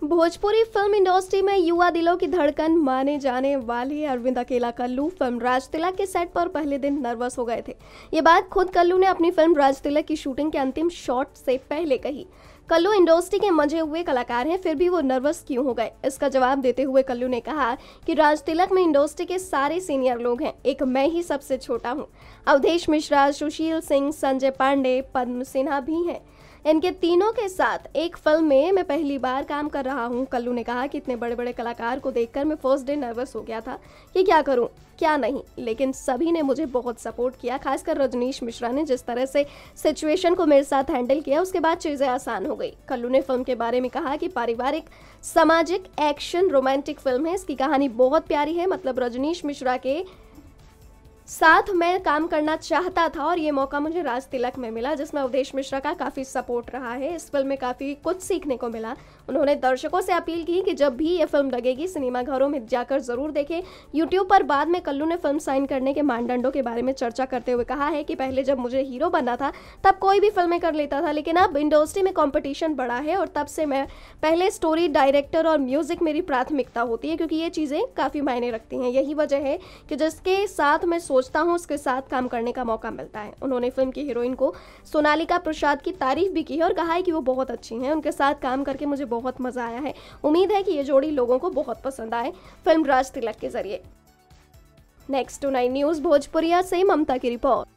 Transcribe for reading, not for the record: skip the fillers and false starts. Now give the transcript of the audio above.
Bhojpuri film industry में युवा दिलों की धड़कन माने जाने वाले अरविंद अकेला कल्लू फिल्म राज तिलक के सेट पर पहले दिन नर्वस हो गए थे। ये बात खुद कल्लू ने अपनी फिल्म राज तिलक की शूटिंग के अंतिम शॉट से पहले कही। कल्लू इंडस्ट्री के मजे हुए कलाकार हैं, फिर भी वो नर्वस क्यों हो गए? इसका जवाब देते हुए कल्लू ने कहा कि राज तिलक में इंडस्ट्री के सारे सीनियर लोग हैं, एक मैं ही सबसे छोटा हूँ। अवधेश मिश्रा, सुशील सिंह, संजय पांडे, पद्म सिन्हा भी हैं। इनके तीनों के साथ एक फिल्म में मैं पहली बार काम कर रहा हूं। कल्लू ने कहा कि इतने बड़े बड़े कलाकार को देखकर मैं फर्स्ट डे नर्वस हो गया था कि क्या करूं क्या नहीं, लेकिन सभी ने मुझे बहुत सपोर्ट किया। खासकर रजनीश मिश्रा ने जिस तरह से सिचुएशन को मेरे साथ हैंडल किया, उसके बाद चीज़ें आसान हो गई। कल्लू ने फिल्म के बारे में कहा कि पारिवारिक, सामाजिक, एक्शन, रोमांटिक फिल्म है। इसकी कहानी बहुत प्यारी है। मतलब रजनीश मिश्रा के साथ मैं काम करना चाहता था और ये मौका मुझे राज तिलक में मिला, जिसमें अवधेश मिश्रा का काफ़ी सपोर्ट रहा है। इस फिल्म में काफ़ी कुछ सीखने को मिला। उन्होंने दर्शकों से अपील की कि जब भी ये फिल्म लगेगी सिनेमाघरों में जाकर ज़रूर देखें। यूट्यूब पर बाद में कल्लू ने फिल्म साइन करने के मानदंडों के बारे में चर्चा करते हुए कहा है कि पहले जब मुझे हीरो बनना था तब कोई भी फिल्में कर लेता था, लेकिन अब इंडस्ट्री में कॉम्पिटिशन बढ़ा है और तब से मैं पहले स्टोरी, डायरेक्टर और म्यूज़िक मेरी प्राथमिकता होती है, क्योंकि ये चीज़ें काफ़ी मायने रखती हैं। यही वजह है कि जिसके साथ मैं सोचता हूँ उसके साथ काम करने का मौका मिलता है। उन्होंने फिल्म की हीरोइन को सोनालिका प्रसाद की तारीफ भी की है और कहा है कि वो बहुत अच्छी हैं। उनके साथ काम करके मुझे बहुत मजा आया है। उम्मीद है कि ये जोड़ी लोगों को बहुत पसंद आए फिल्म राज तिलक के जरिए। नेक्स्ट टू 9 न्यूज़ भोजपुरिया से ममता की रिपोर्ट।